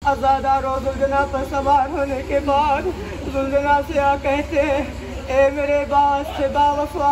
अज़ादारों जुल्जना पर सवार होने के बाद जुल्जना से आ कहते, ए मेरे बास से बावफा,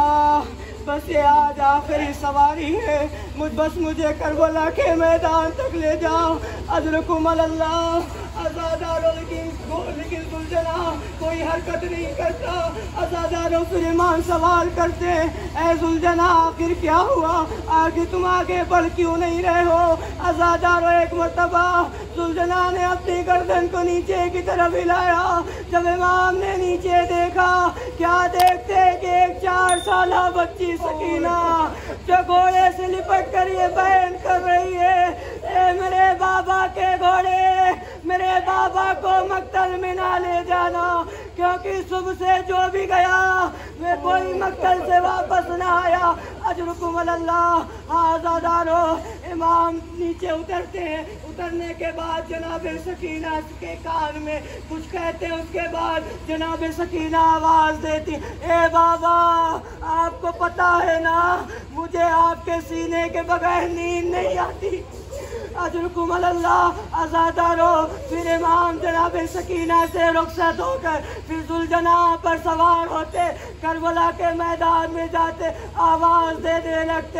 बस ये आज आखिरी सवारी है, मुझे करबला के मैदान तक ले जाओ। अजरकुम अल्लाह। अज़ादारों लेकिन जुल्जना कोई हरकत नहीं करता। अज़ादारों सुलेमान सवाल करते, ए जुल्जना आखिर क्या हुआ, आगे तुम आगे बढ़ क्यों नहीं रहे हो। अज़ादारों एक मरतबा जुल्जना ने अपनी गर्दन को नीचे की तरफ हिलाया। जब इमाम ने नीचे देखा, क्या देखते कि एक 4 साला बच्ची सकीना जो घोड़े से लिपट कर ये बयान कर रही है, ए मेरे बाबा के घोड़े, मेरे बाबा को मक्तल में ना ले जाना, क्योंकि सुबह से जो भी गया वे कोई मक्तल से वापस ना आया। अजरुकुम अल्लाह। आज़ादारो इमाम नीचे उतरते हैं। उतरने के बाद जनाब सकीना के कान में कुछ कहते हैं। उसके बाद जनाब सकीना आवाज़ देती, ए बाबा आपको पता है ना मुझे आपके सीने के बगैर नींद नहीं आती। अजरुकुम अल्लाह। आज़ादारो फिर इमाम जनाब सकीना से रुखसत होकर फिर जुल्जना पर सवार होते, करबला के मैदान में जाते, आवाज़ देने लगते,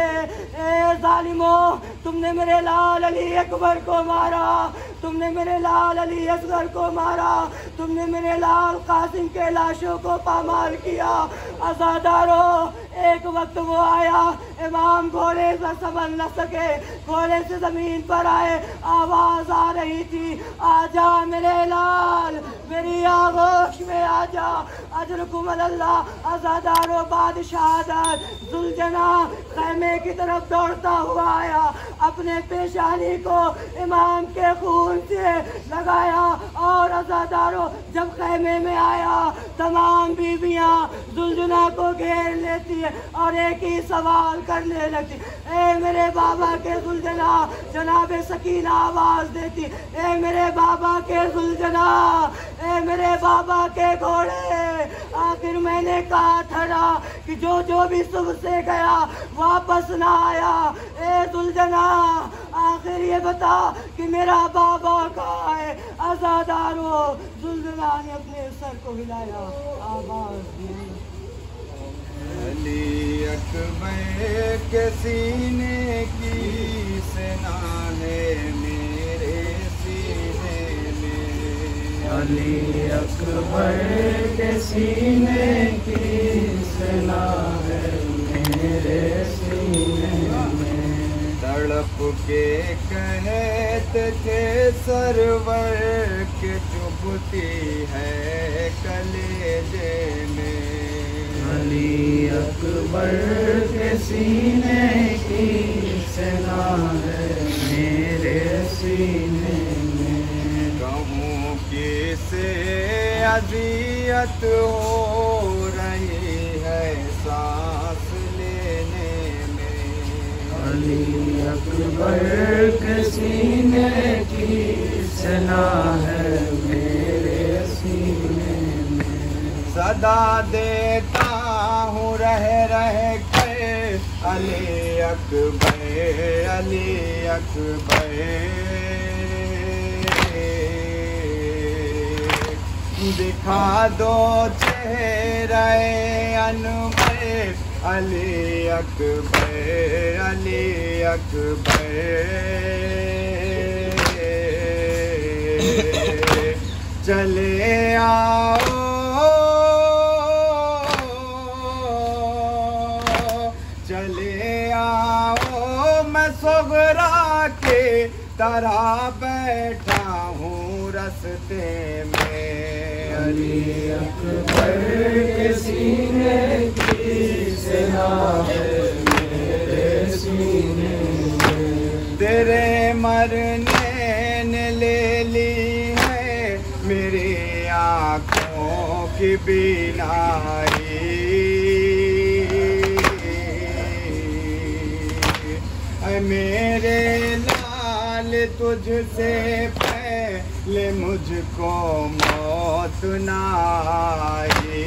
ए जालिमो, तुमने मेरे लाल अली अकबर को मारा, तुमने मेरे लाल अली असगर को मारा, तुमने मेरे लाल कासिम के लाशों को पामाल किया। आज़ादारो एक वक्त वो आया, इमाम घोड़े से संभल न सके, घोड़े से ज़मीन पर आए, आवाज़ आ रही थी, आजा मेरे लाल, मेरी आगोश में आजा। अजरुकुम अल्लाह। आज़ादारो बादशाह जुल्जना खैमे की तरफ दौड़ता हुआ आया, अपने पेशानी को इमाम के खून से लगाया और आज़ादारो जब खैमे में आया, तमाम बीवियां जुल्जना को घेर लेती है और एक ही सवाल करने लगती, ए मेरे बाबा के जुल्जना। जनाब सकीना आवाज़ देती, ए मेरे बाबा के जुल्जना, ए मेरे बाबा के घोड़े, आखिर मैंने कहा था ना कि जो भी सुबह से गया वापस ना आया। ए जुल्जना आखिर ये बता कि मेरा बाबा कहाँ है। आज़ादारो जुल्जना ने अपने सर को हिलाया, आवाज़ दी, अली अकबर के सीने की सेना है मेरे सीने में। अली अकबर के सीने की सेना है मेरे सीने में। तड़प के कहते थे सरवर के चुभती है कलेजे में। अली अकबर के सीने की सेना है मेरे सीने में। कहूँ किसे अज़ियत हो रही है सांस लेने में। अली अकबर के सीने की सेना है मेरे सीने में। सदा देता हूँ रह के अली अकबर, अली अकबर। दिखा दो चेहरा अनवर, अली अकबर, अली अकबर। चले आओ, चले आओ, मैं सोगरा के तरह बैठा हूँ रस्ते में। अली अकबर के सीने की सेना है मेरे सीने में। तेरे मरने ने ले ली है मेरी आँखों की बीनाई। मेरे लाल तुझसे पहले मुझको मौत ना आई।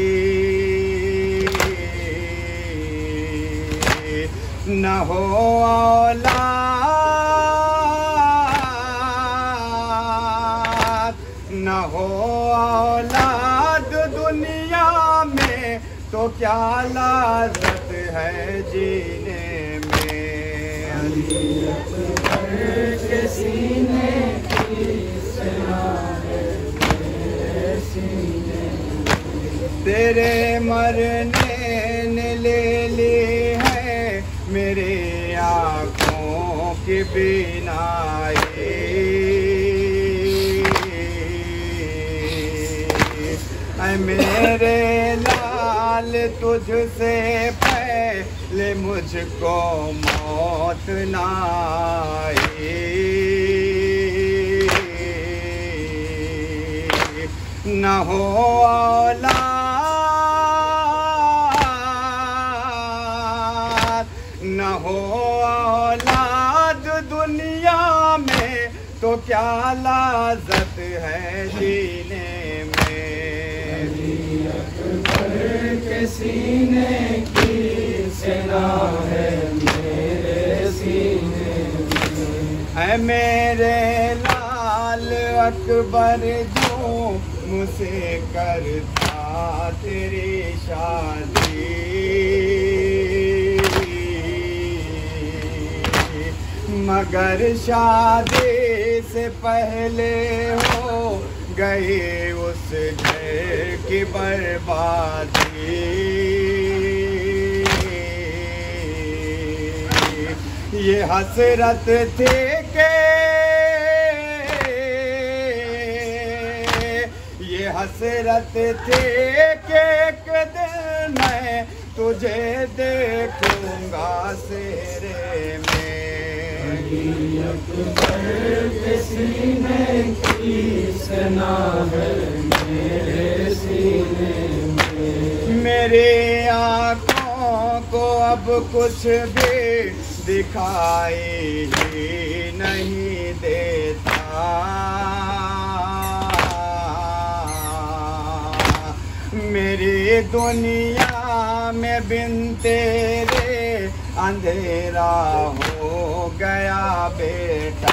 न हो औलाद न हो औलाद दुनिया में तो क्या लाज़त है जीने में। अली अकबर के सीने की सना है मेरे सीने में। तेरे मरने ने ले ली है मेरी आँखों की बीनाई। ऐ मेरे लाल तुझसे पहले मुझको मौत ना आई। न हो औलाद न हो औलाद दुनिया में तो क्या लाज़त है जीने में। अली अकबर के सीने की सेना है मेरे सीने में। है मेरे लाल अकबर जो मुझसे करता तेरी शादी। मगर शादी से पहले हो गई उस घर की बर्बादी। ये हसरत थी के ये हसरत थी कि एक दिन मैं तुझे देखूंगा सेरे में। अली अकबर के सीने की सना है मेरे सीने में। मेरी आँखों को अब कुछ भी दिखाई ही नहीं देता। मेरी दुनिया में बिन तेरे अंधेरा हो गया बेटा।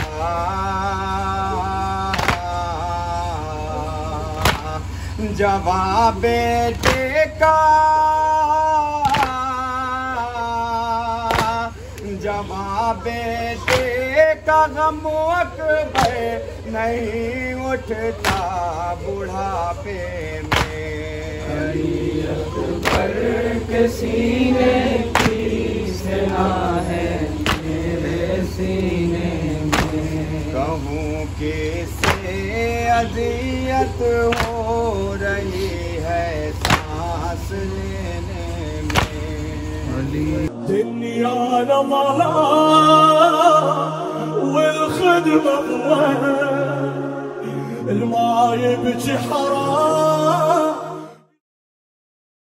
जवां बेटे का जवां बेटे का गम अकबर नहीं उठता बुढ़ापे में। अली अकबर के सीने की सेना है मेरे सीने में। कहूँ कि से अज़ियत हो रही है सांस लेने में। الدنيا ظلام والخدمة ضوء، الما يبكي حرام